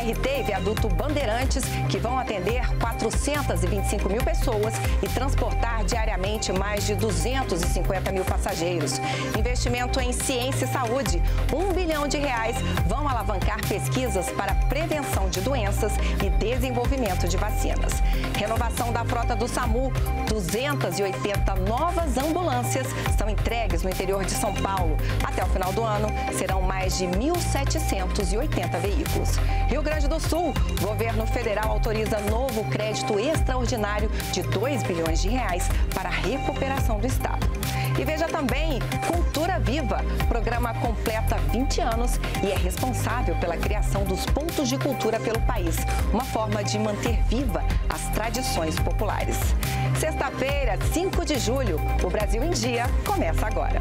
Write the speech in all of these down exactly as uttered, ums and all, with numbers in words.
R T e viaduto Bandeirantes, que vão atender quatrocentas e vinte e cinco mil pessoas e transportar diariamente mais de duzentos e cinquenta mil passageiros. Investimento em ciência e saúde, um bilhão de reais, vão alavancar pesquisas para prevenção de doenças e desenvolvimento de vacinas. Renovação da frota do SAMU, duzentas e oitenta novas ambulâncias são entregues no interior de São Paulo. Até o final do ano, serão mais de mil setecentos e oitenta veículos. Rio Grande do Sul, governo federal autoriza novo crédito extraordinário de dois bilhões de reais para a recuperação do estado. E veja também, Cultura Viva, programa completa vinte anos e é responsável pela criação dos pontos de cultura pelo país, uma forma de manter viva as tradições populares. Sexta-feira, cinco de julho, o Brasil em Dia começa agora.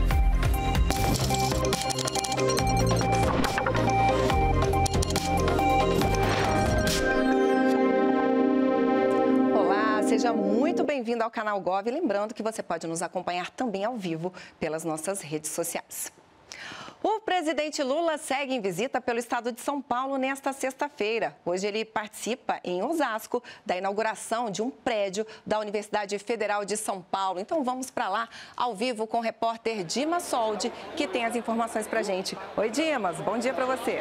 Seja muito bem-vindo ao canal Gov. Lembrando que você pode nos acompanhar também ao vivo pelas nossas redes sociais. O presidente Lula segue em visita pelo estado de São Paulo nesta sexta-feira. Hoje ele participa em Osasco da inauguração de um prédio da Universidade Federal de São Paulo. Então vamos para lá ao vivo com o repórter Dimas Soldi, que tem as informações para a gente. Oi, Dimas, bom dia para você.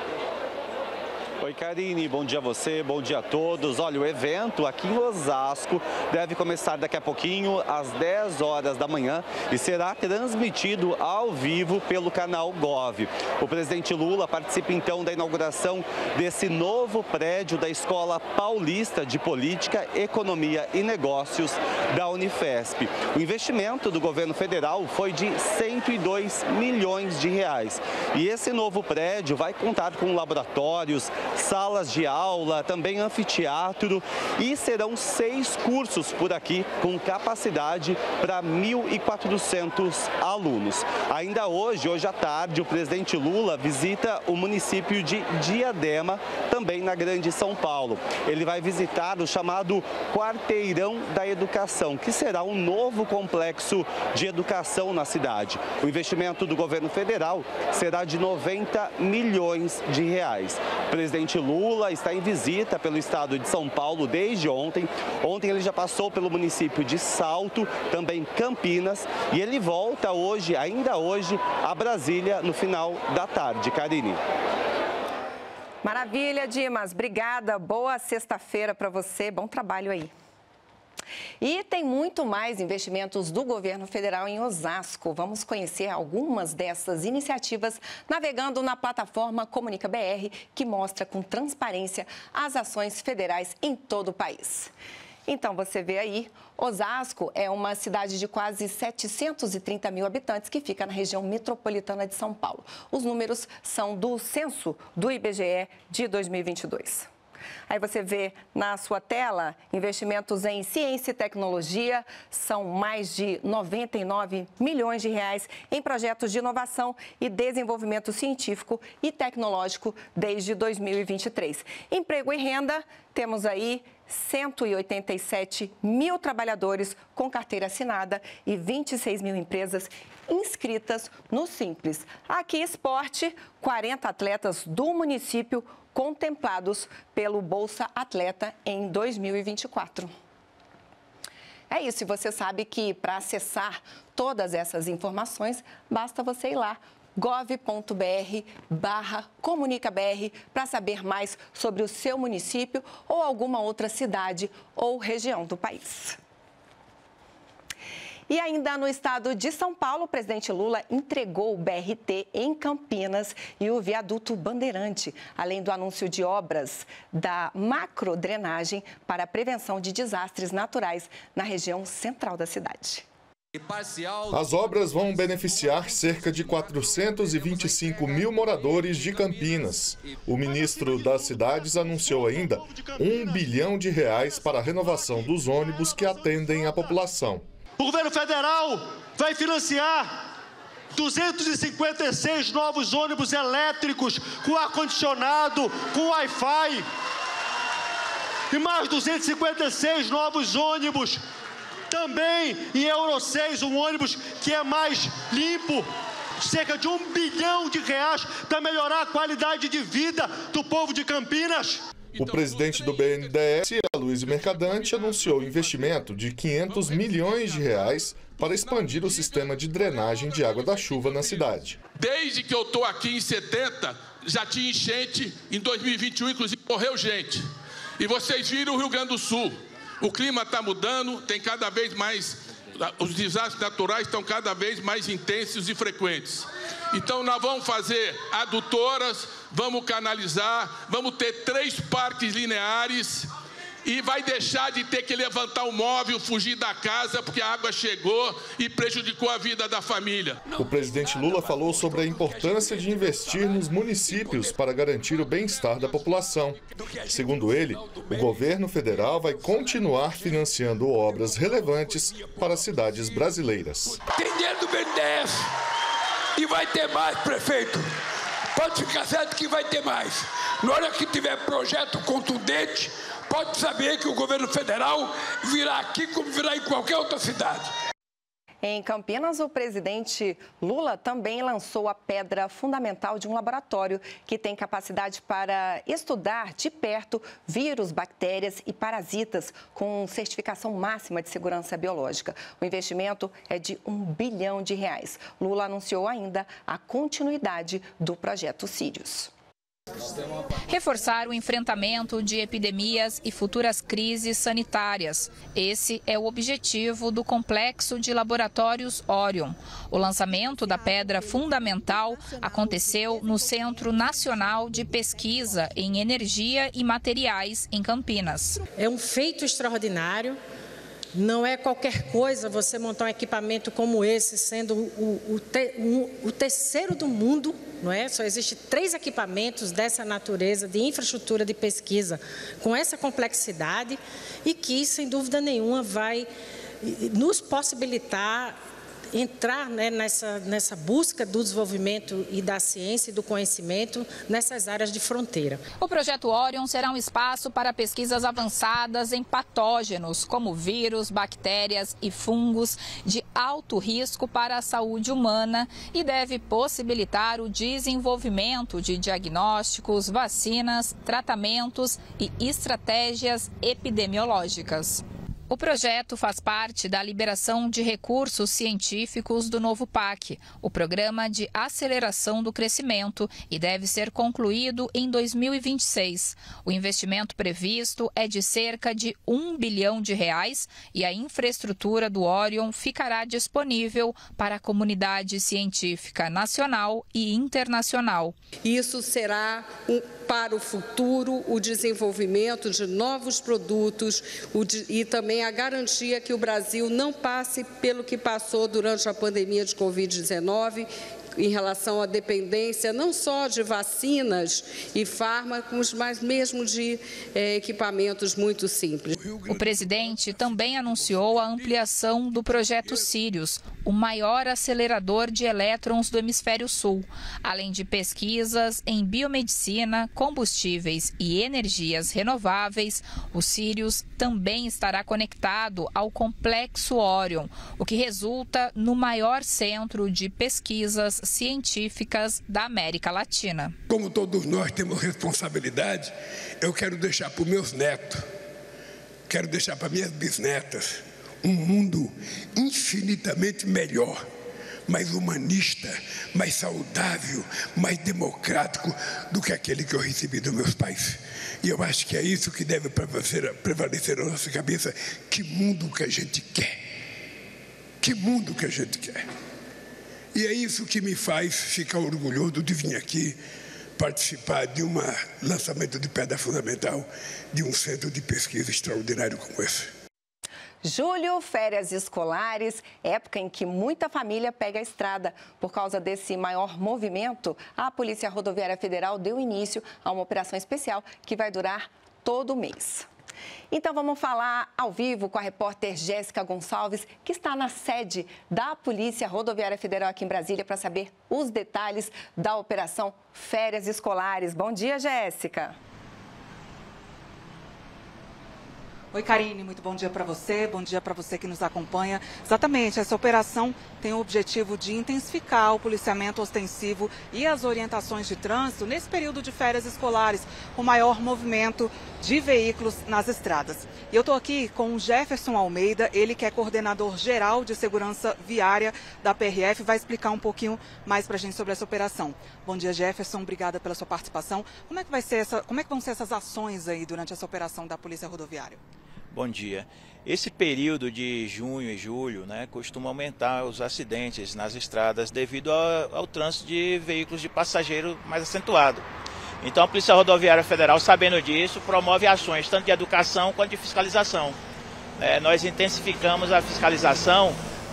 Oi, Karine, bom dia a você, bom dia a todos. Olha, o evento aqui em Osasco deve começar daqui a pouquinho, às dez horas da manhã, e será transmitido ao vivo pelo canal Gov. O presidente Lula participa então da inauguração desse novo prédio da Escola Paulista de Política, Economia e Negócios da Unifesp. O investimento do governo federal foi de cento e dois milhões de reais. E esse novo prédio vai contar com laboratórios, salas de aula, também anfiteatro, e serão seis cursos por aqui com capacidade para mil e quatrocentos alunos. Ainda hoje, hoje à tarde, o presidente Lula visita o município de Diadema, também na Grande São Paulo. Ele vai visitar o chamado Quarteirão da Educação, que será um novo complexo de educação na cidade. O investimento do governo federal será de noventa milhões de reais. O presidente Lula está em visita pelo estado de São Paulo desde ontem. Ontem ele já passou pelo município de Salto, também Campinas, e ele volta hoje, ainda hoje, a Brasília no final da tarde. Karine. Maravilha, Dimas. Obrigada. Boa sexta-feira para você. Bom trabalho aí. E tem muito mais investimentos do governo federal em Osasco. Vamos conhecer algumas dessas iniciativas navegando na plataforma Comunica B R, que mostra com transparência as ações federais em todo o país. Então, você vê aí, Osasco é uma cidade de quase setecentos e trinta mil habitantes que fica na região metropolitana de São Paulo. Os números são do censo do I B G E de dois mil e vinte e dois. Aí você vê na sua tela, investimentos em ciência e tecnologia, são mais de noventa e nove milhões de reais em projetos de inovação e desenvolvimento científico e tecnológico desde dois mil e vinte e três. Emprego e renda, temos aí cento e oitenta e sete mil trabalhadores com carteira assinada e vinte e seis mil empresas inscritas no Simples. Aqui, esporte, quarenta atletas do município contemplados pelo Bolsa Atleta em dois mil e vinte e quatro. É isso, e você sabe que para acessar todas essas informações, basta você ir lá, gov.br barra comunicabr, para saber mais sobre o seu município ou alguma outra cidade ou região do país. E ainda no estado de São Paulo, o presidente Lula entregou o B R T em Campinas e o viaduto Bandeirante, além do anúncio de obras da macrodrenagem para a prevenção de desastres naturais na região central da cidade. As obras vão beneficiar cerca de quatrocentos e vinte e cinco mil moradores de Campinas. O ministro das Cidades anunciou ainda um bilhão de reais para a renovação dos ônibus que atendem a população. O governo federal vai financiar duzentos e cinquenta e seis novos ônibus elétricos com ar-condicionado, com Wi-Fi. E mais duzentos e cinquenta e seis novos ônibus também em Euro seis, um ônibus que é mais limpo, cerca de um bilhão de reais para melhorar a qualidade de vida do povo de Campinas. O presidente do B N D E S, Aloysio Mercadante, anunciou investimento de quinhentos milhões de reais para expandir o sistema de drenagem de água da chuva na cidade. Desde que eu estou aqui em setenta, já tinha enchente, em dois mil e vinte e um, inclusive, morreu gente. E vocês viram o Rio Grande do Sul, o clima está mudando, tem cada vez mais, os desastres naturais estão cada vez mais intensos e frequentes. Então, nós vamos fazer adutoras, vamos canalizar, vamos ter três parques lineares e vai deixar de ter que levantar o móvel, fugir da casa, porque a água chegou e prejudicou a vida da família. O presidente Lula falou sobre a importância de investir nos municípios para garantir o bem-estar da população. Segundo ele, o governo federal vai continuar financiando obras relevantes para as cidades brasileiras. Tem dinheiro do B N D E S e vai ter mais, prefeito. Pode ficar certo que vai ter mais. Na hora que tiver projeto contundente, pode saber que o governo federal virá aqui como virá em qualquer outra cidade. Em Campinas, o presidente Lula também lançou a pedra fundamental de um laboratório que tem capacidade para estudar de perto vírus, bactérias e parasitas com certificação máxima de segurança biológica. O investimento é de um bilhão de reais. Lula anunciou ainda a continuidade do projeto Sirius. Reforçar o enfrentamento de epidemias e futuras crises sanitárias. Esse é o objetivo do Complexo de Laboratórios Orion. O lançamento da pedra fundamental aconteceu no Centro Nacional de Pesquisa em Energia e Materiais, em Campinas. É um feito extraordinário. Não é qualquer coisa você montar um equipamento como esse, sendo o, o, te, o, o terceiro do mundo, não é? Só existem três equipamentos dessa natureza, de infraestrutura de pesquisa, com essa complexidade e que, sem dúvida nenhuma, vai nos possibilitar entrar, né, nessa, nessa busca do desenvolvimento e da ciência e do conhecimento nessas áreas de fronteira. O projeto Orion será um espaço para pesquisas avançadas em patógenos, como vírus, bactérias e fungos de alto risco para a saúde humana e deve possibilitar o desenvolvimento de diagnósticos, vacinas, tratamentos e estratégias epidemiológicas. O projeto faz parte da liberação de recursos científicos do novo P A C, o Programa de Aceleração do Crescimento, e deve ser concluído em dois mil e vinte e seis. O investimento previsto é de cerca de um bilhão de reais e a infraestrutura do Orion ficará disponível para a comunidade científica nacional e internacional. Isso será um, para o futuro o desenvolvimento de novos produtos o de, e também a garantia que o Brasil não passe pelo que passou durante a pandemia de covid dezenove, em relação à dependência não só de vacinas e fármacos, mas mesmo de eh, equipamentos muito simples. O presidente também anunciou a ampliação do projeto Sirius, o maior acelerador de elétrons do hemisfério sul, além de pesquisas em biomedicina, combustíveis e energias renováveis. O Sirius também estará conectado ao Complexo Orion, o que resulta no maior centro de pesquisas científicas da América Latina. Como todos nós temos responsabilidade, eu quero deixar para os meus netos, quero deixar para minhas bisnetas um mundo infinitamente melhor, mais humanista, mais saudável, mais democrático do que aquele que eu recebi dos meus pais. E eu acho que é isso que deve prevalecer, prevalecer na nossa cabeça. Que mundo que a gente quer? Que mundo que a gente quer? E é isso que me faz ficar orgulhoso de vir aqui participar de um lançamento de pedra fundamental de um centro de pesquisa extraordinário como esse. Julho, férias escolares, época em que muita família pega a estrada. Por causa desse maior movimento, a Polícia Rodoviária Federal deu início a uma operação especial que vai durar todo o mês. Então vamos falar ao vivo com a repórter Jéssica Gonçalves, que está na sede da Polícia Rodoviária Federal aqui em Brasília para saber os detalhes da operação Férias Escolares. Bom dia, Jéssica. Oi, Karine, muito bom dia para você, bom dia para você que nos acompanha. Exatamente, essa operação tem o objetivo de intensificar o policiamento ostensivo e as orientações de trânsito nesse período de férias escolares, com maior movimento de veículos nas estradas. E eu estou aqui com o Jefferson Almeida, ele que é coordenador geral de segurança viária da P R F, vai explicar um pouquinho mais para a gente sobre essa operação. Bom dia, Jefferson, obrigada pela sua participação. Como é que vai ser essa, como é que vão ser essas ações aí durante essa operação da Polícia Rodoviária? Bom dia. Esse período de junho e julho, né, costuma aumentar os acidentes nas estradas devido ao, ao trânsito de veículos de passageiro mais acentuado. Então a Polícia Rodoviária Federal, sabendo disso, promove ações tanto de educação quanto de fiscalização. É, nós intensificamos a fiscalização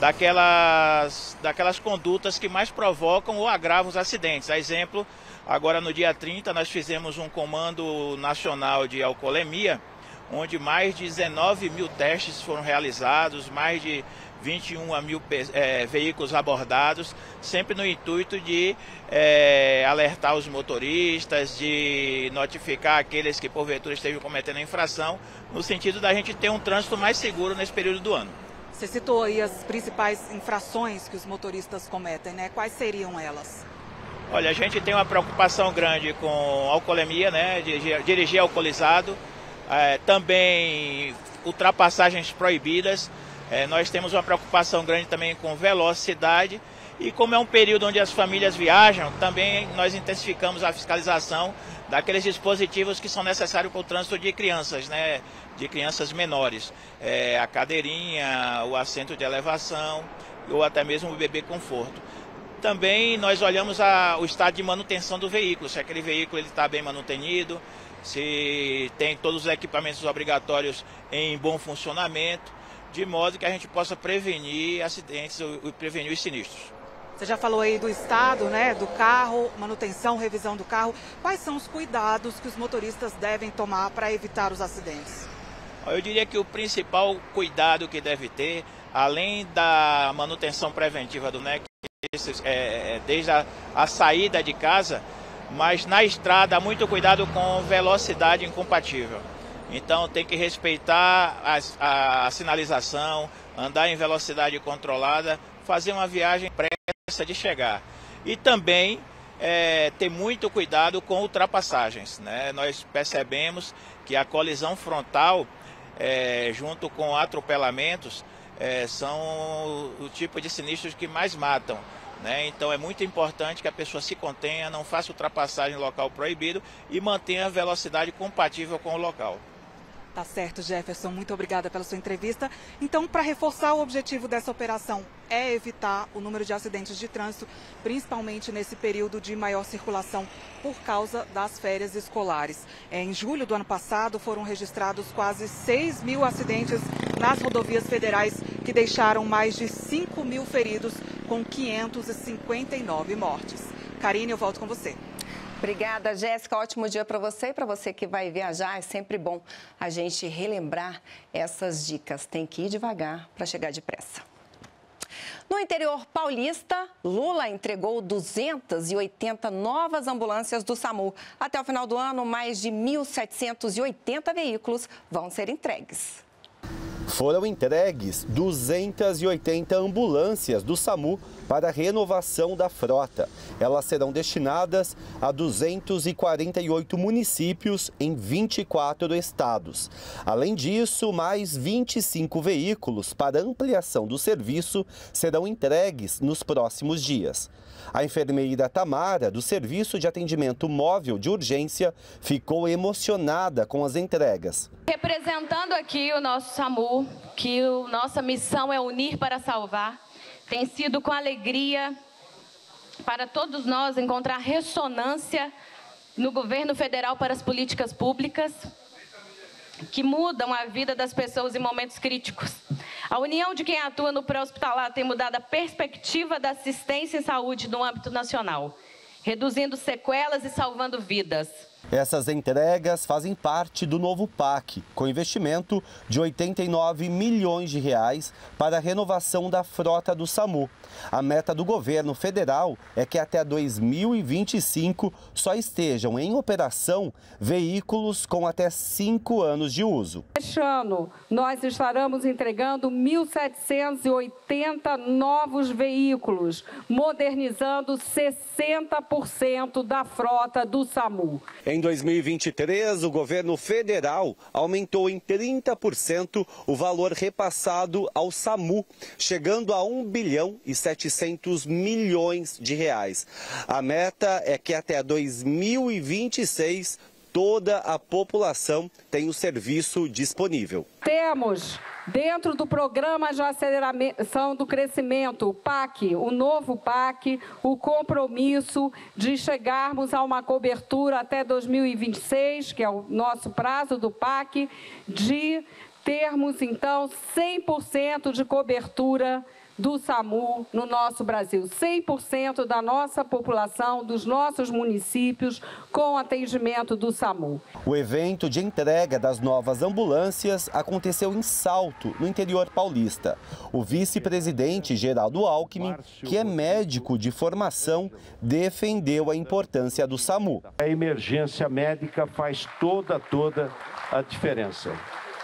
daquelas, daquelas condutas que mais provocam ou agravam os acidentes. A exemplo, agora no dia trinta nós fizemos um comando nacional de alcoolemia, onde mais de dezenove mil testes foram realizados, mais de vinte e um mil é, veículos abordados, sempre no intuito de é, alertar os motoristas, de notificar aqueles que porventura estejam cometendo a infração, no sentido da gente ter um trânsito mais seguro nesse período do ano. Você citou aí as principais infrações que os motoristas cometem, né? Quais seriam elas? Olha, a gente tem uma preocupação grande com alcoolemia, né? Dirigir, dirigir alcoolizado. É, também ultrapassagens proibidas, é, nós temos uma preocupação grande também com velocidade e como é um período onde as famílias viajam, também nós intensificamos a fiscalização daqueles dispositivos que são necessários para o trânsito de crianças, né, de crianças menores, é, a cadeirinha, o assento de elevação ou até mesmo o bebê conforto. Também nós olhamos a, o estado de manutenção do veículo, se aquele veículo está bem manutenido, se tem todos os equipamentos obrigatórios em bom funcionamento, de modo que a gente possa prevenir acidentes e prevenir os sinistros. Você já falou aí do estado, né, do carro, manutenção, revisão do carro. Quais são os cuidados que os motoristas devem tomar para evitar os acidentes? Eu diria que o principal cuidado que deve ter, além da manutenção preventiva do N E C, é, desde a, a saída de casa, mas na estrada, muito cuidado com velocidade incompatível. Então tem que respeitar a, a, a sinalização, andar em velocidade controlada, fazer uma viagem pressa de chegar. E também é, ter muito cuidado com ultrapassagens, né? Nós percebemos que a colisão frontal, é, junto com atropelamentos, é, são o, o tipo de sinistros que mais matam. Né? Então é muito importante que a pessoa se contenha, não faça ultrapassagem em local proibido e mantenha a velocidade compatível com o local. Tá certo, Jefferson. Muito obrigada pela sua entrevista. Então, para reforçar o objetivo dessa operação é evitar o número de acidentes de trânsito, principalmente nesse período de maior circulação por causa das férias escolares. É, em julho do ano passado, foram registrados quase seis mil acidentes nas rodovias federais, que deixaram mais de cinco mil feridos, com quinhentas e cinquenta e nove mortes. Karine, eu volto com você. Obrigada, Jéssica. Ótimo dia para você e para você que vai viajar. É sempre bom a gente relembrar essas dicas. Tem que ir devagar para chegar depressa. No interior paulista, Lula entregou duzentas e oitenta novas ambulâncias do SAMU. Até o final do ano, mais de mil setecentos e oitenta veículos vão ser entregues. Foram entregues duzentas e oitenta ambulâncias do SAMU para a renovação da frota. Elas serão destinadas a duzentos e quarenta e oito municípios em vinte e quatro estados. Além disso, mais vinte e cinco veículos para ampliação do serviço serão entregues nos próximos dias. A enfermeira Tamara, do Serviço de Atendimento Móvel de Urgência, ficou emocionada com as entregas. Representando aqui o nosso SAMU, que a nossa missão é unir para salvar, tem sido com alegria para todos nós encontrar ressonância no governo federal para as políticas públicas que mudam a vida das pessoas em momentos críticos. A união de quem atua no pré-hospitalar tem mudado a perspectiva da assistência em saúde no âmbito nacional, reduzindo sequelas e salvando vidas. Essas entregas fazem parte do novo P A C, com investimento de oitenta e nove milhões de reais para a renovação da frota do SAMU. A meta do governo federal é que até dois mil e vinte e cinco só estejam em operação veículos com até cinco anos de uso. Este ano, nós estaremos entregando mil setecentos e oitenta novos veículos, modernizando sessenta por cento da frota do SAMU. Em dois mil e vinte e três, o governo federal aumentou em trinta por cento o valor repassado ao SAMU, chegando a um bilhão e setecentos milhões de reais. A meta é que até dois mil e vinte e seis toda a população tenha o serviço disponível. Temos, dentro do Programa de Aceleração do Crescimento, o P A C, o novo P A C, o compromisso de chegarmos a uma cobertura até dois mil e vinte e seis, que é o nosso prazo do P A C, de termos, então, cem por cento de cobertura do SAMU no nosso Brasil, cem por cento da nossa população, dos nossos municípios, com atendimento do SAMU. O evento de entrega das novas ambulâncias aconteceu em Salto, no interior paulista. O vice-presidente Geraldo Alckmin, que é médico de formação, defendeu a importância do SAMU. A emergência médica faz toda, toda a diferença.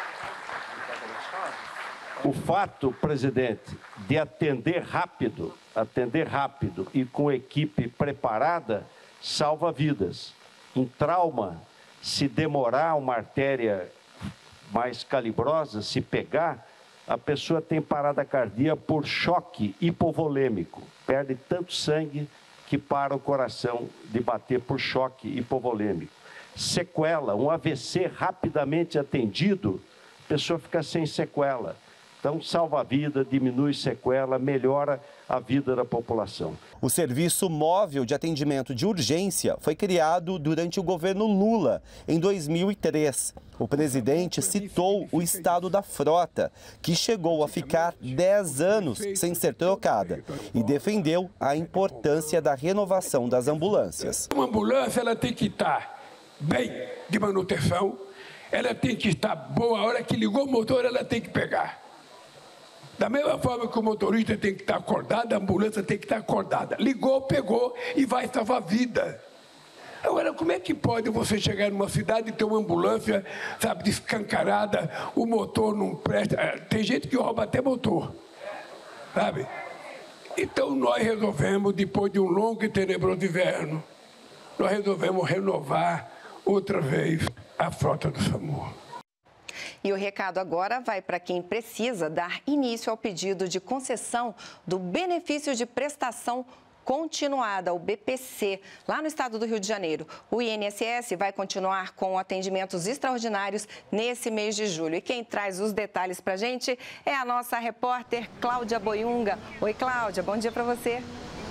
O fato, presidente, de atender rápido, atender rápido e com equipe preparada, salva vidas. Em trauma, se demorar uma artéria mais calibrosa, se pegar, a pessoa tem parada cardíaca por choque hipovolêmico. Perde tanto sangue que para o coração de bater por choque hipovolêmico. Sequela, um A V C rapidamente atendido, a pessoa fica sem sequela. Então, salva a vida, diminui sequela, melhora a vida da população. O Serviço Móvel de Atendimento de Urgência foi criado durante o governo Lula, em dois mil e três. O presidente citou o estado da frota, que chegou a ficar dez anos sem ser trocada, e defendeu a importância da renovação das ambulâncias. Uma ambulância ela tem que estar bem de manutenção, ela tem que estar boa, a hora que ligou o motor ela tem que pegar. Da mesma forma que o motorista tem que estar acordado, a ambulância tem que estar acordada. Ligou, pegou e vai salvar a vida. Agora, como é que pode você chegar numa cidade e ter uma ambulância, sabe, descancarada, o motor não presta? Tem gente que rouba até motor, sabe? Então, nós resolvemos, depois de um longo e tenebroso inverno, nós resolvemos renovar outra vez a frota do SAMU. E o recado agora vai para quem precisa dar início ao pedido de concessão do benefício de prestação continuada, o B P C, lá no estado do Rio de Janeiro. O I N S S vai continuar com atendimentos extraordinários nesse mês de julho. E quem traz os detalhes para a gente é a nossa repórter Cláudia Boiunga. Oi, Cláudia, bom dia para você.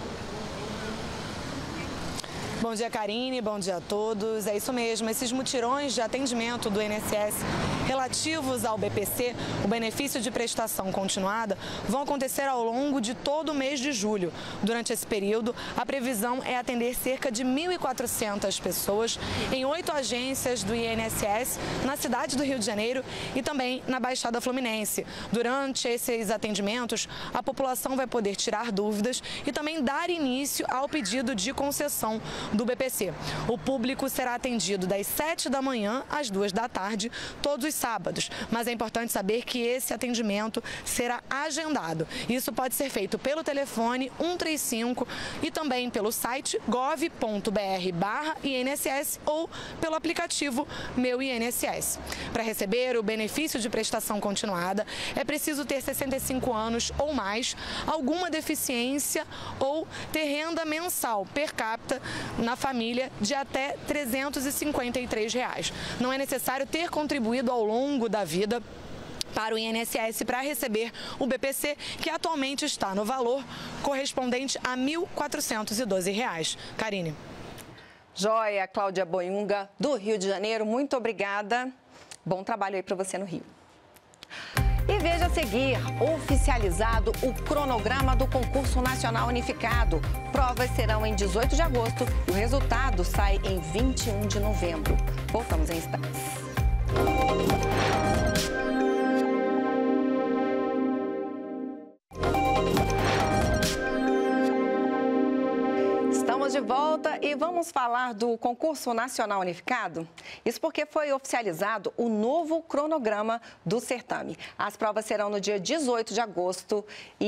Bom dia, Karine. Bom dia a todos. É isso mesmo, esses mutirões de atendimento do I N S S relativos ao B P C, o benefício de prestação continuada, vão acontecer ao longo de todo o mês de julho. Durante esse período, a previsão é atender cerca de mil e quatrocentas pessoas em oito agências do I N S S na cidade do Rio de Janeiro e também na Baixada Fluminense. Durante esses atendimentos, a população vai poder tirar dúvidas e também dar início ao pedido de concessão do B P C. O público será atendido das sete da manhã às duas da tarde, todos os sábados. Mas é importante saber que esse atendimento será agendado. Isso pode ser feito pelo telefone um três cinco e também pelo site gov ponto br barra I N S S ou pelo aplicativo Meu I N S S. Para receber o benefício de prestação continuada, é preciso ter sessenta e cinco anos ou mais, alguma deficiência ou ter renda mensal per capita na família de até trezentos e cinquenta e três reais. Não é necessário ter contribuído ao longo da vida para o I N S S para receber o B P C, que atualmente está no valor correspondente a mil quatrocentos e doze reais. Karine. Joia, Cláudia Boiunga, do Rio de Janeiro, muito obrigada. Bom trabalho aí para você no Rio. E veja a seguir, oficializado o cronograma do Concurso Nacional Unificado. provas serão em dezoito de agosto e o resultado sai em vinte e um de novembro. Voltamos em instantes. Estamos de volta e vamos falar do concurso nacional unificado. Isso porque foi oficializado o novo cronograma do certame. As provas serão no dia dezoito de agosto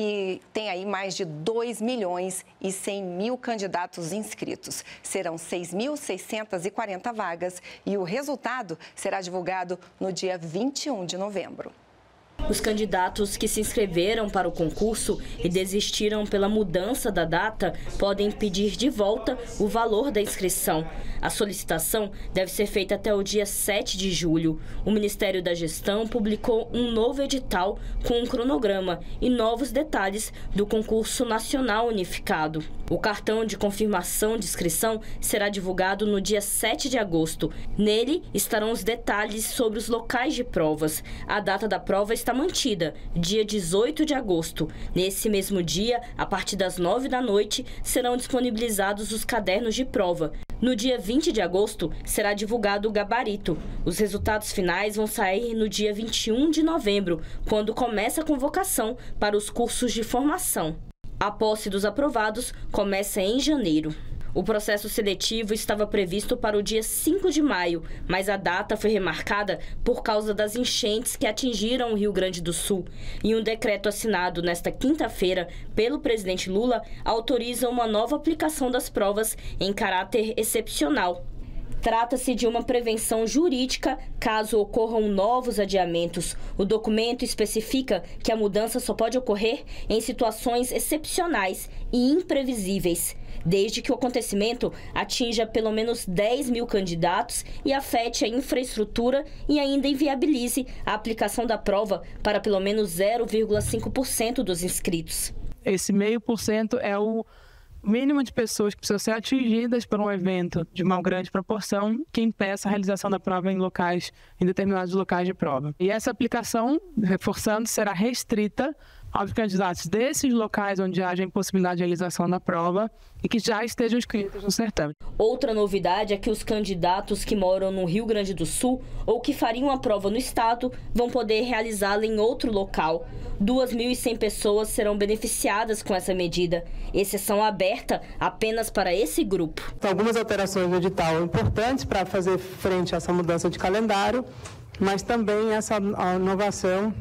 e tem aí mais de dois milhões e cem mil candidatos inscritos. Serão seis mil seiscentas e quarenta vagas e o resultado será divulgado no dia vinte e um de novembro. Os candidatos que se inscreveram para o concurso e desistiram pela mudança da data podem pedir de volta o valor da inscrição. A solicitação deve ser feita até o dia sete de julho. O Ministério da Gestão publicou um novo edital com um cronograma e novos detalhes do concurso nacional unificado. O cartão de confirmação de inscrição será divulgado no dia sete de agosto. Nele estarão os detalhes sobre os locais de provas. A data da prova está mantida, dia dezoito de agosto. Nesse mesmo dia, a partir das nove da noite, serão disponibilizados os cadernos de prova. No dia vinte de agosto, será divulgado o gabarito. Os resultados finais vão sair no dia vinte e um de novembro, quando começa a convocação para os cursos de formação. A posse dos aprovados começa em janeiro. O processo seletivo estava previsto para o dia cinco de maio, mas a data foi remarcada por causa das enchentes que atingiram o Rio Grande do Sul. E um decreto assinado nesta quinta-feira pelo presidente Lula autoriza uma nova aplicação das provas em caráter excepcional. Trata-se de uma prevenção jurídica caso ocorram novos adiamentos. O documento especifica que a mudança só pode ocorrer em situações excepcionais e imprevisíveis, desde que o acontecimento atinja pelo menos dez mil candidatos e afete a infraestrutura e ainda inviabilize a aplicação da prova para pelo menos zero vírgula cinco por cento dos inscritos. Esse meio por cento é o mínimo de pessoas que precisam ser atingidas por um evento de uma grande proporção que impeça a realização da prova em locais, em determinados locais de prova. E essa aplicação, reforçando, será restrita aos candidatos desses locais onde haja impossibilidade de realização da prova e que já estejam inscritos no certame. Outra novidade é que os candidatos que moram no Rio Grande do Sul ou que fariam a prova no estado vão poder realizá-la em outro local. duas mil e cem pessoas serão beneficiadas com essa medida. Exceção aberta apenas para esse grupo. Algumas alterações no edital importantes para fazer frente a essa mudança de calendário, mas também essa inovação.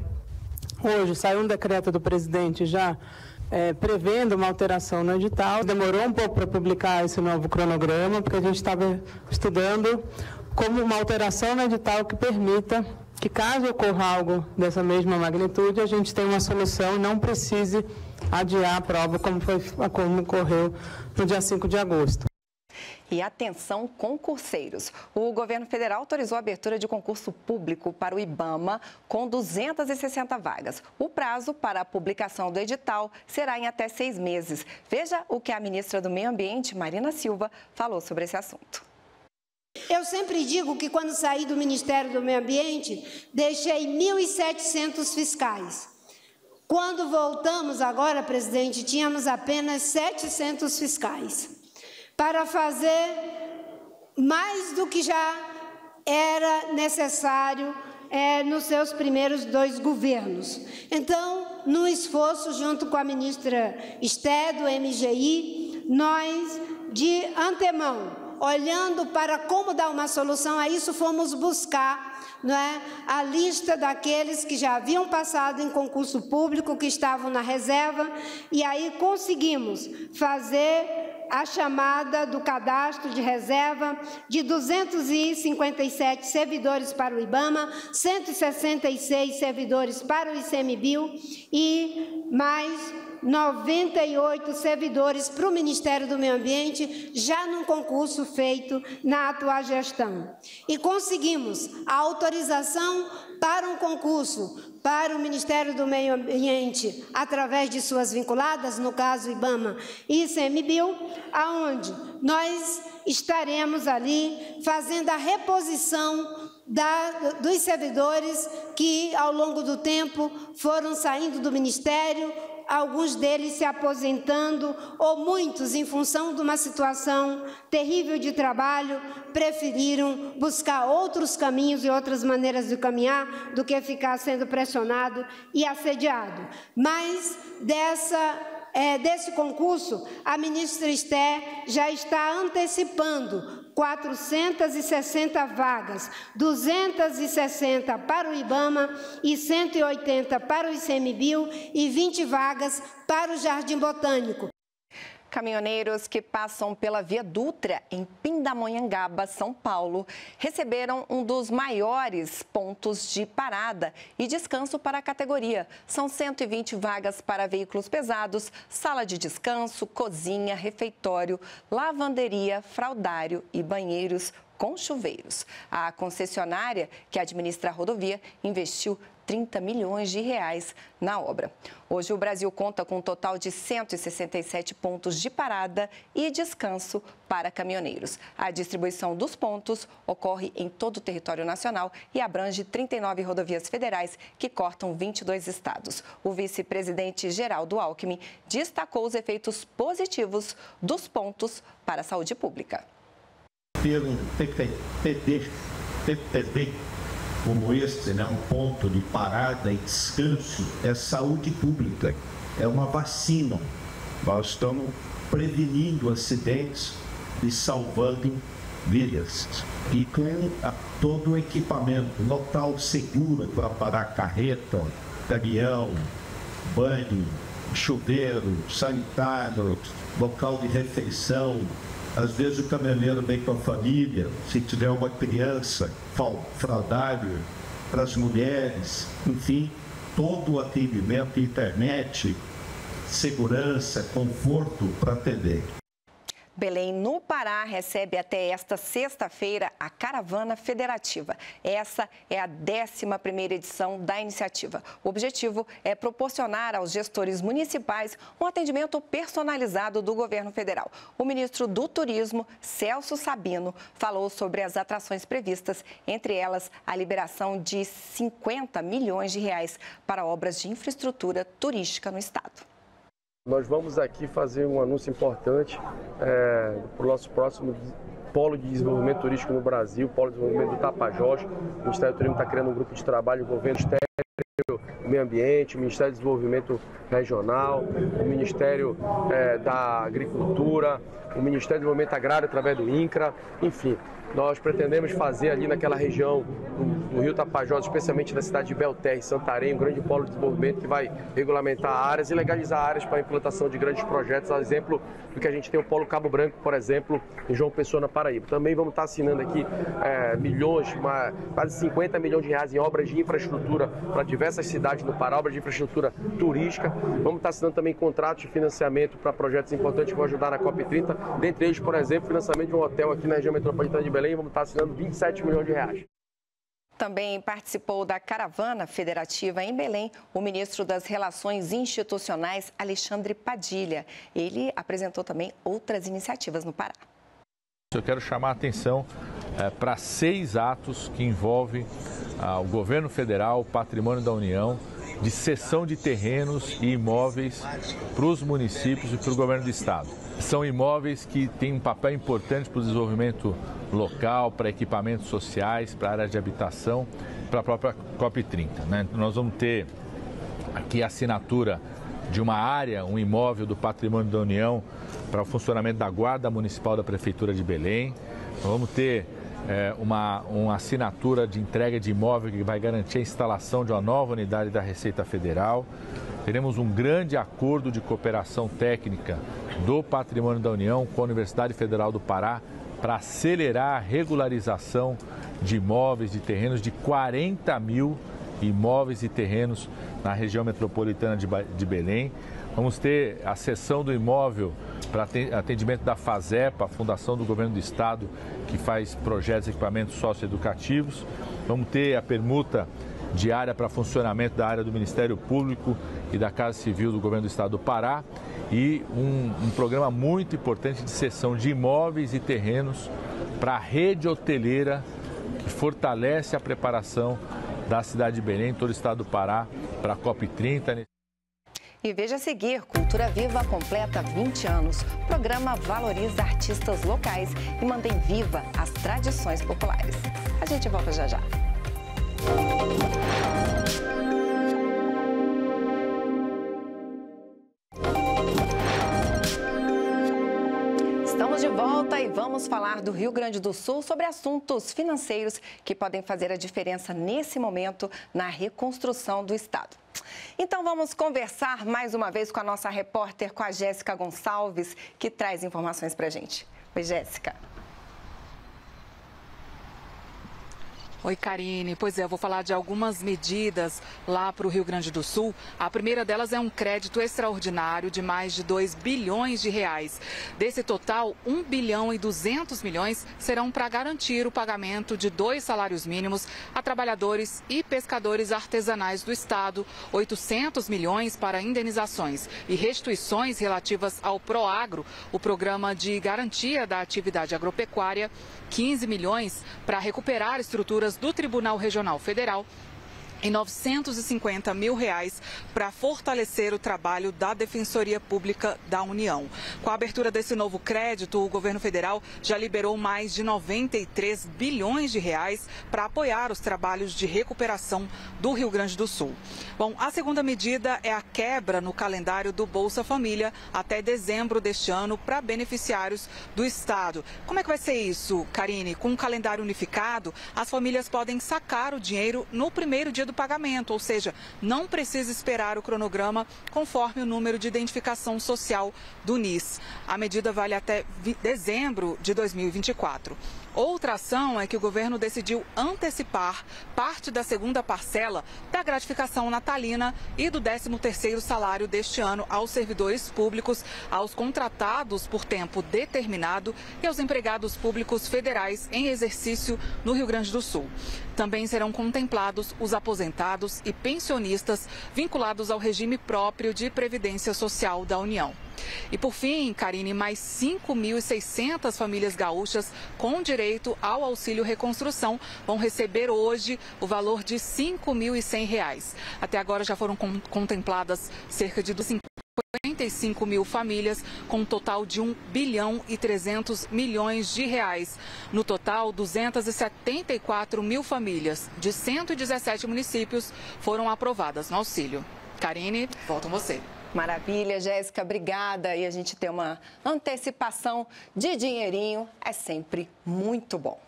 Hoje saiu um decreto do presidente já é, prevendo uma alteração no edital. Demorou um pouco para publicar esse novo cronograma, porque a gente estava estudando como uma alteração no edital que permita que, caso ocorra algo dessa mesma magnitude, a gente tenha uma solução e não precise adiar a prova como, foi, como ocorreu no dia cinco de agosto. E atenção, concurseiros. O governo federal autorizou a abertura de concurso público para o IBAMA com duzentas e sessenta vagas. O prazo para a publicação do edital será em até seis meses. Veja o que a ministra do Meio Ambiente, Marina Silva, falou sobre esse assunto. Eu sempre digo que quando saí do Ministério do Meio Ambiente, deixei mil e setecentos fiscais. Quando voltamos agora, presidente, tínhamos apenas setecentos fiscais. Para fazer mais do que já era necessário é, nos seus primeiros dois governos. Então, no esforço, junto com a ministra Esté, do M G I, nós, de antemão, olhando para como dar uma solução a isso, fomos buscar, não é, a lista daqueles que já haviam passado em concurso público, que estavam na reserva, e aí conseguimos fazer a chamada do cadastro de reserva de duzentos e cinquenta e sete servidores para o IBAMA, cento e sessenta e seis servidores para o ICMBio e mais noventa e oito servidores para o Ministério do Meio Ambiente, já num concurso feito na atual gestão. E conseguimos a autorização para um concurso para o Ministério do Meio Ambiente, através de suas vinculadas, no caso IBAMA e ICMBio, aonde nós estaremos ali fazendo a reposição da, dos servidores que, ao longo do tempo, foram saindo do Ministério alguns deles se aposentando, ou muitos, em função de uma situação terrível de trabalho, preferiram buscar outros caminhos e outras maneiras de caminhar do que ficar sendo pressionado e assediado. Mas dessa, é, desse concurso, a ministra Esther já está antecipando quatrocentas e sessenta vagas, duzentas e sessenta para o IBAMA e cento e oitenta para o ICMBio e vinte vagas para o Jardim Botânico. Caminhoneiros que passam pela Via Dutra, em Pindamonhangaba, São Paulo, receberam um dos maiores pontos de parada e descanso para a categoria. São cento e vinte vagas para veículos pesados, sala de descanso, cozinha, refeitório, lavanderia, fraldário e banheiros com chuveiros. A concessionária, que administra a rodovia, investiu trinta milhões de reais na obra. Hoje, o Brasil conta com um total de cento e sessenta e sete pontos de parada e descanso para caminhoneiros. A distribuição dos pontos ocorre em todo o território nacional e abrange trinta e nove rodovias federais que cortam vinte e dois estados. O vice-presidente Geraldo Alckmin destacou os efeitos positivos dos pontos para a saúde pública. Ter um P P D como este, né, um ponto de parada e descanso, é saúde pública, é uma vacina. Nós estamos prevenindo acidentes e salvando vidas. E com todo o equipamento, local seguro para parar carreta, caminhão, banho, chuveiro, sanitário, local de refeição. Às vezes o caminhoneiro vem com a família, se tiver uma criança, fraldário para as mulheres, enfim, todo o atendimento, internet, segurança, conforto para atender. Belém, no Pará, recebe até esta sexta-feira a Caravana Federativa. Essa é a décima primeira edição da iniciativa. O objetivo é proporcionar aos gestores municipais um atendimento personalizado do governo federal. O ministro do Turismo, Celso Sabino, falou sobre as atrações previstas, entre elas a liberação de cinquenta milhões de reais para obras de infraestrutura turística no estado. Nós vamos aqui fazer um anúncio importante é, para o nosso próximo Polo de Desenvolvimento Turístico no Brasil, Polo de Desenvolvimento do Tapajós. O Ministério do Turismo está criando um grupo de trabalho, o governo, o Ministério do Meio Ambiente, o Ministério do Desenvolvimento Regional, o Ministério é, da Agricultura, o Ministério do Desenvolvimento Agrário através do INCRA, enfim. Nós pretendemos fazer ali naquela região do, do Rio Tapajós, especialmente na cidade de Belterra, Santarém, um grande polo de desenvolvimento que vai regulamentar áreas e legalizar áreas para a implantação de grandes projetos, a exemplo do que a gente tem o Polo Cabo Branco, por exemplo, em João Pessoa, na Paraíba. Também vamos estar assinando aqui é, milhões, uma, quase cinquenta milhões de reais em obras de infraestrutura para diversas cidades no Pará, obras de infraestrutura turística. Vamos estar assinando também contratos de financiamento para projetos importantes que vão ajudar na COP trinta, dentre eles, por exemplo, financiamento de um hotel aqui na região metropolitana de Belém, vamos estar assinando vinte e sete milhões de reais. Também participou da Caravana Federativa em Belém o ministro das Relações Institucionais, Alexandre Padilha. Ele apresentou também outras iniciativas no Pará. Eu quero chamar a atenção é, para seis atos que envolvem ah, o governo federal, o patrimônio da União, de cessão de terrenos e imóveis para os municípios e para o governo do estado. São imóveis que têm um papel importante para o desenvolvimento local, para equipamentos sociais, para a área de habitação, para a própria COP trinta. Né? Nós vamos ter aqui a assinatura de uma área, um imóvel do patrimônio da União para o funcionamento da Guarda Municipal da Prefeitura de Belém. Nós vamos ter é, uma, uma assinatura de entrega de imóvel que vai garantir a instalação de uma nova unidade da Receita Federal. Teremos um grande acordo de cooperação técnica do Patrimônio da União com a Universidade Federal do Pará para acelerar a regularização de imóveis, de terrenos, de quarenta mil imóveis e terrenos na região metropolitana de Belém. Vamos ter a cessão do imóvel para atendimento da FASEPA, a Fundação do Governo do Estado, que faz projetos e equipamentos socioeducativos. Vamos ter a permuta diária para funcionamento da área do Ministério Público e da Casa Civil do Governo do Estado do Pará e um, um programa muito importante de cessão de imóveis e terrenos para a rede hoteleira que fortalece a preparação da cidade de Belém, todo o estado do Pará, para a COP trinta. E veja a seguir, Cultura Viva completa vinte anos. O programa valoriza artistas locais e mantém viva as tradições populares. A gente volta já já. Estamos de volta e vamos falar do Rio Grande do Sul sobre assuntos financeiros que podem fazer a diferença nesse momento na reconstrução do estado. Então vamos conversar mais uma vez com a nossa repórter, com a Jéssica Gonçalves, que traz informações para a gente. Oi, Jéssica. Oi, Karine. Pois é, eu vou falar de algumas medidas lá para o Rio Grande do Sul. A primeira delas é um crédito extraordinário de mais de dois bilhões de reais. Desse total, um bilhão e duzentos milhões serão para garantir o pagamento de dois salários mínimos a trabalhadores e pescadores artesanais do estado, oitocentos milhões para indenizações e restituições relativas ao Proagro, o programa de garantia da atividade agropecuária, quinze milhões para recuperar estruturas do Tribunal Regional Federal e novecentos e cinquenta mil reais para fortalecer o trabalho da Defensoria Pública da União. Com a abertura desse novo crédito, o governo federal já liberou mais de noventa e três bilhões de reais para apoiar os trabalhos de recuperação do Rio Grande do Sul. Bom, a segunda medida é a quebra no calendário do Bolsa Família até dezembro deste ano para beneficiários do estado. Como é que vai ser isso, Karine? Com um calendário unificado, as famílias podem sacar o dinheiro no primeiro dia do pagamento, ou seja, não precisa esperar o cronograma conforme o número de identificação social do N I S. A medida vale até dezembro de dois mil e vinte e quatro. Outra ação é que o governo decidiu antecipar parte da segunda parcela da gratificação natalina e do décimo terceiro salário deste ano aos servidores públicos, aos contratados por tempo determinado e aos empregados públicos federais em exercício no Rio Grande do Sul. Também serão contemplados os aposentados e pensionistas vinculados ao regime próprio de previdência social da União. E por fim, Karine, mais cinco mil e seiscentas famílias gaúchas com direito ao auxílio reconstrução vão receber hoje o valor de cinco mil e cem reais. Até agora já foram contempladas cerca de cinquenta e cinco mil famílias, com um total de um bilhão e trezentos milhões de reais. No total, duzentas e setenta e quatro mil famílias de cento e dezessete municípios foram aprovadas no auxílio. Karine, volto com você. Maravilha, Jéssica, obrigada. E a gente ter uma antecipação de dinheirinho é sempre muito bom.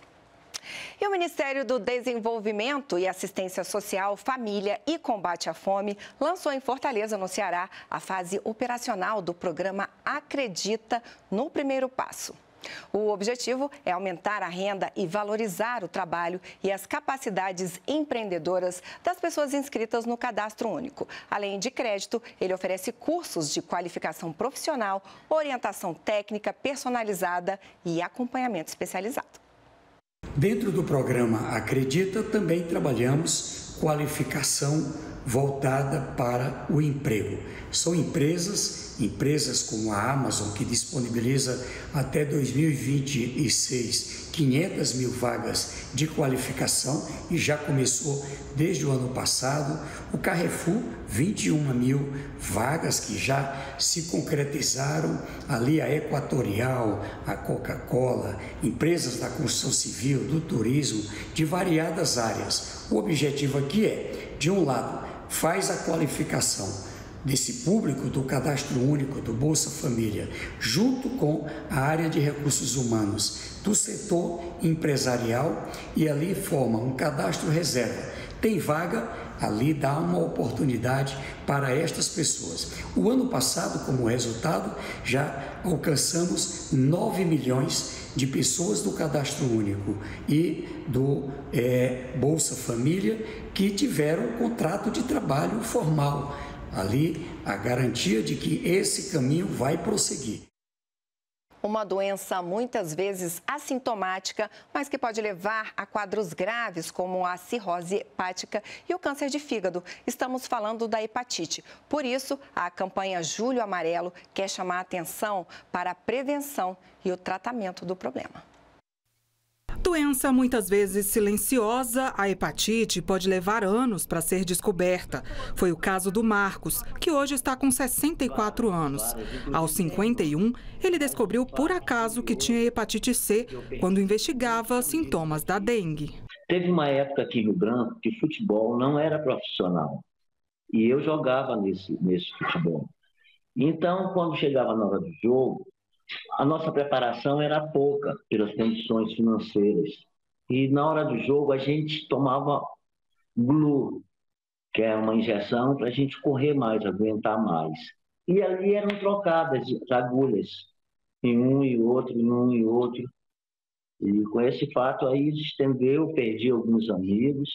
E o Ministério do Desenvolvimento e Assistência Social, Família e Combate à Fome lançou em Fortaleza, no Ceará, a fase operacional do programa Acredita no Primeiro Passo. O objetivo é aumentar a renda e valorizar o trabalho e as capacidades empreendedoras das pessoas inscritas no Cadastro Único. Além de crédito, ele oferece cursos de qualificação profissional, orientação técnica personalizada e acompanhamento especializado. Dentro do programa Acredita, também trabalhamos qualificação voltada para o emprego. São empresas, empresas como a Amazon, que disponibiliza até dois mil e vinte e seis quinhentas mil vagas de qualificação e já começou desde o ano passado. O Carrefour, vinte e uma mil vagas que já se concretizaram. Ali a Equatorial, a Coca-Cola, empresas da construção civil, do turismo, de variadas áreas. O objetivo aqui é, de um lado, faz a qualificação desse público do Cadastro Único, do Bolsa Família, junto com a área de recursos humanos do setor empresarial, e ali forma um cadastro reserva. Tem vaga, ali dá uma oportunidade para estas pessoas. O ano passado, como resultado, já alcançamos nove milhões de pessoas do Cadastro Único e do é, Bolsa Família que tiveram um contrato de trabalho formal. Ali, a garantia de que esse caminho vai prosseguir. Uma doença muitas vezes assintomática, mas que pode levar a quadros graves como a cirrose hepática e o câncer de fígado. Estamos falando da hepatite. Por isso, a campanha Julho Amarelo quer chamar a atenção para a prevenção e o tratamento do problema. Doença muitas vezes silenciosa, a hepatite pode levar anos para ser descoberta. Foi o caso do Marcos, que hoje está com sessenta e quatro anos. Aos cinquenta e um, ele descobriu por acaso que tinha hepatite C quando investigava sintomas da dengue. Teve uma época aqui em Rio Branco que futebol não era profissional. E eu jogava nesse, nesse futebol. Então, quando chegava na hora do jogo, a nossa preparação era pouca pelas condições financeiras. E na hora do jogo a gente tomava Blue, que é uma injeção para a gente correr mais, aguentar mais. E ali eram trocadas as agulhas, em um e outro, em um e outro. E com esse fato aí se estendeu, perdi alguns amigos.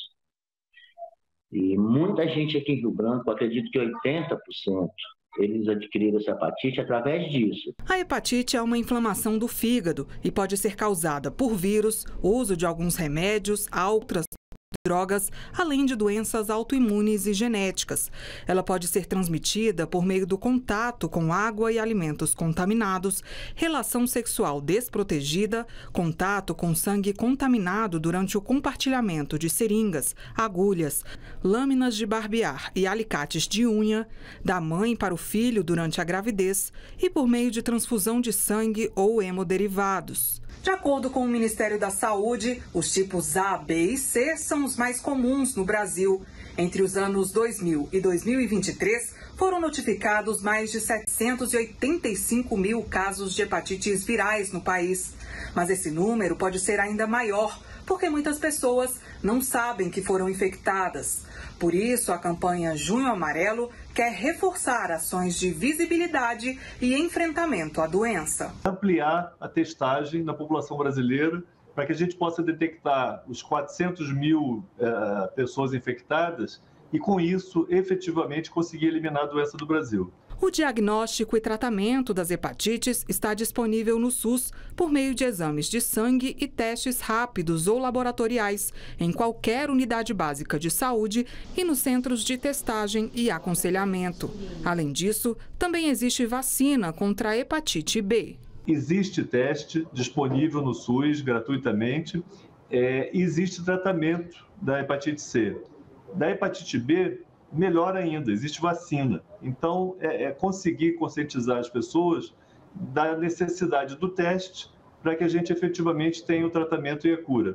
E muita gente aqui em Rio Branco, acredito que oitenta por cento, eles adquiriram essa hepatite através disso. A hepatite é uma inflamação do fígado e pode ser causada por vírus, uso de alguns remédios, outras drogas, além de doenças autoimunes e genéticas. Ela pode ser transmitida por meio do contato com água e alimentos contaminados, relação sexual desprotegida, contato com sangue contaminado durante o compartilhamento de seringas, agulhas, lâminas de barbear e alicates de unha, da mãe para o filho durante a gravidez e por meio de transfusão de sangue ou hemoderivados. De acordo com o Ministério da Saúde, os tipos A, B e C são os mais comuns no Brasil. Entre os anos dois mil e dois mil e vinte e três, foram notificados mais de setecentos e oitenta e cinco mil casos de hepatites virais no país. Mas esse número pode ser ainda maior, porque muitas pessoas não sabem que foram infectadas. Por isso, a campanha Junho Amarelo quer reforçar ações de visibilidade e enfrentamento à doença. Ampliar a testagem na população brasileira para que a gente possa detectar os quatrocentos mil uh, pessoas infectadas e, com isso, efetivamente conseguir eliminar a doença do Brasil. O diagnóstico e tratamento das hepatites está disponível no SUS por meio de exames de sangue e testes rápidos ou laboratoriais em qualquer unidade básica de saúde e nos centros de testagem e aconselhamento. Além disso, também existe vacina contra a hepatite B. Existe teste disponível no SUS gratuitamente, é, existe tratamento da hepatite C. Da hepatite B, melhor ainda, existe vacina. Então, é, é conseguir conscientizar as pessoas da necessidade do teste para que a gente efetivamente tenha o tratamento e a cura.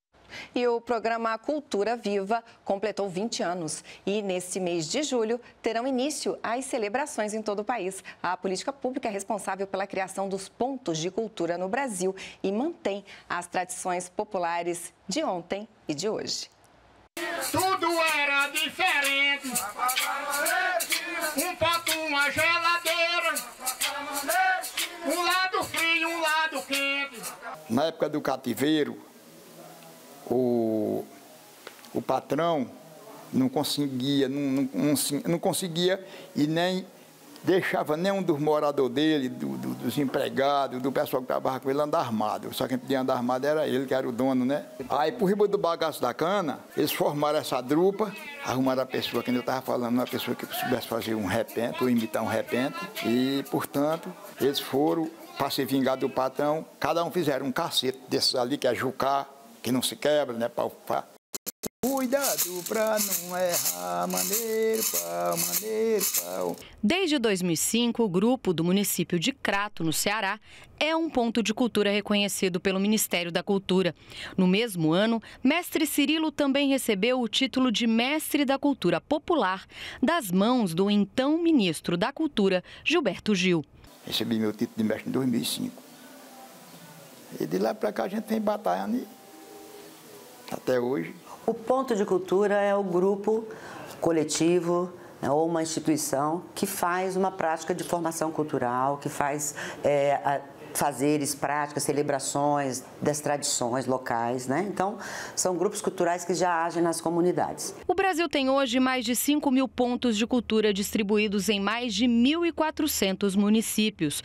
E o programa Cultura Viva completou vinte anos e nesse mês de julho terão início as celebrações em todo o país. A política pública é responsável pela criação dos pontos de cultura no Brasil e mantém as tradições populares de ontem e de hoje. Tudo era diferente, um pote, uma geladeira, um lado frio, um lado quente. Na época do cativeiro, o, o patrão não conseguia, não, não, não, não conseguia e nem deixava nenhum dos moradores dele, do, do, dos empregados, do pessoal que trabalhava com ele, andar armado. Só quem podia andar armado era ele, que era o dono, né? Aí, por riba do bagaço da cana, eles formaram essa drupa, arrumaram a pessoa que eu estava falando, uma pessoa que soubesse fazer um repente, ou imitar um repente, e, portanto, eles foram para se vingar do patrão, cada um fizeram um cacete desses ali, que é jucá, que não se quebra, né, para cuidado pra não errar, maneiro, pau, maneiro, pau. Desde dois mil e cinco, o grupo do município de Crato, no Ceará, é um ponto de cultura reconhecido pelo Ministério da Cultura. No mesmo ano, Mestre Cirilo também recebeu o título de Mestre da Cultura Popular das mãos do então ministro da Cultura, Gilberto Gil. Recebi meu título de mestre em dois mil e cinco. E de lá para cá a gente tem batalha até hoje. O ponto de cultura é o grupo coletivo, né, ou uma instituição que faz uma prática de formação cultural, que faz é, a, fazeres, práticas, celebrações das tradições locais, né? Então, são grupos culturais que já agem nas comunidades. O Brasil tem hoje mais de cinco mil pontos de cultura distribuídos em mais de mil e quatrocentos municípios.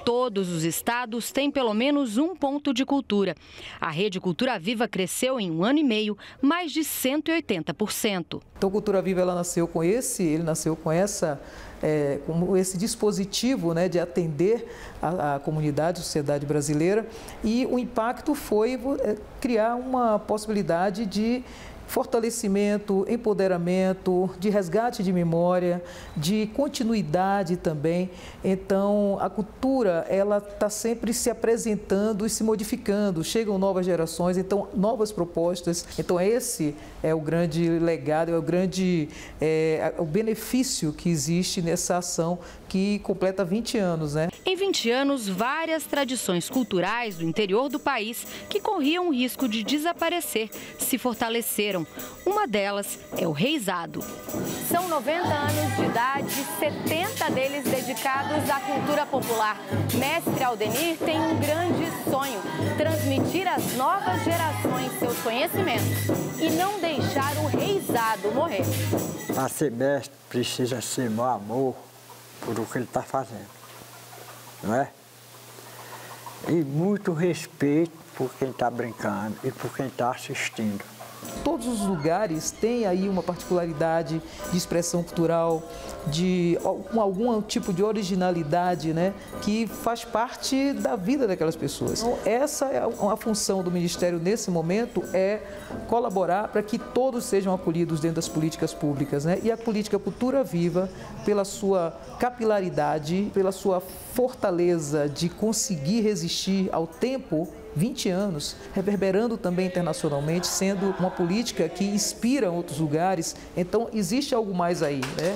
Todos os estados têm pelo menos um ponto de cultura. A Rede Cultura Viva cresceu em um ano e meio mais de cento e oitenta por cento. Então, Cultura Viva ela nasceu com esse, ele nasceu com essa, é, com esse dispositivo, né, de atender a, a comunidade, a sociedade brasileira, e o impacto foi é, criar uma possibilidade de fortalecimento, empoderamento, de resgate de memória, de continuidade também. Então, a cultura, ela está sempre se apresentando e se modificando, chegam novas gerações, então, novas propostas. Então, esse é o grande legado, é o grande é, o benefício que existe nessa ação que completa vinte anos, né? Em vinte anos, várias tradições culturais do interior do país que corriam o risco de desaparecer se fortaleceram. Uma delas é o reizado. São noventa anos de idade, setenta deles dedicados à cultura popular. Mestre Aldenir tem um grande sonho: transmitir às novas gerações seus conhecimentos e não deixar o reizado morrer. Para ser mestre, precisa ser meu amor por o que ele está fazendo, não é? E muito respeito por quem está brincando e por quem está assistindo. Todos os lugares têm aí uma particularidade de expressão cultural, de algum tipo de originalidade, né, que faz parte da vida daquelas pessoas. Então, essa é a função do Ministério nesse momento, é colaborar para que todos sejam acolhidos dentro das políticas públicas, né? E a política Cultura Viva, pela sua capilaridade, pela sua fortaleza de conseguir resistir ao tempo, vinte anos, reverberando também internacionalmente, sendo uma política que inspira outros lugares. Então, existe algo mais aí, né?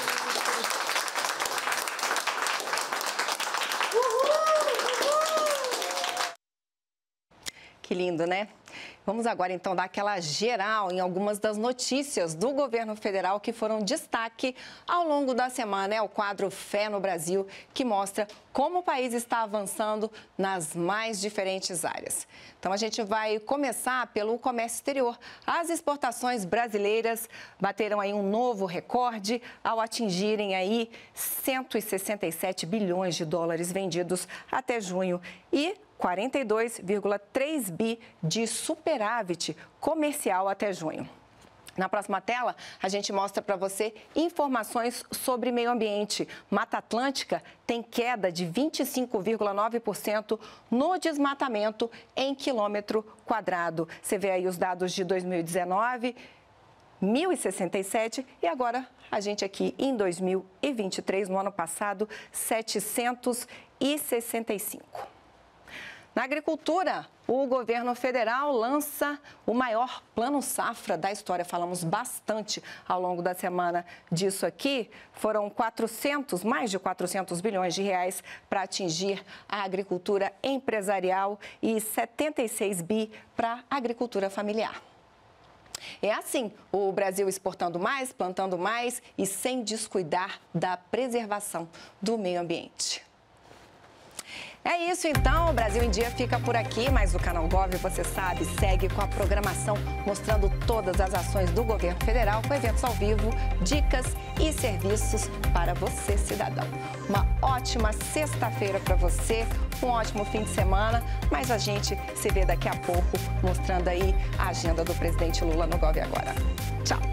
Que lindo, né? Vamos agora, então, dar aquela geral em algumas das notícias do governo federal que foram destaque ao longo da semana. É o quadro Fé no Brasil, que mostra como o país está avançando nas mais diferentes áreas. Então, a gente vai começar pelo comércio exterior. As exportações brasileiras bateram aí um novo recorde ao atingirem aí cento e sessenta e sete bilhões de dólares vendidos até junho e quarenta e dois vírgula três bi de superávit comercial até junho. Na próxima tela, a gente mostra para você informações sobre meio ambiente. Mata Atlântica tem queda de vinte e cinco vírgula nove por cento no desmatamento em quilômetro quadrado. Você vê aí os dados de dois mil e dezenove, mil e sessenta e sete, e agora a gente aqui em dois mil e vinte e três, no ano passado, setecentos e sessenta e cinco. Na agricultura, o governo federal lança o maior plano safra da história. Falamos bastante ao longo da semana disso aqui. Foram quatrocentos, mais de quatrocentos bilhões de reais para atingir a agricultura empresarial e setenta e seis bi para a agricultura familiar. É assim, o Brasil exportando mais, plantando mais e sem descuidar da preservação do meio ambiente. É isso então, o Brasil em Dia fica por aqui, mas o Canal Gov, você sabe, segue com a programação mostrando todas as ações do governo federal com eventos ao vivo, dicas e serviços para você, cidadão. Uma ótima sexta-feira para você, um ótimo fim de semana, mas a gente se vê daqui a pouco mostrando aí a agenda do presidente Lula no Gov Agora. Tchau!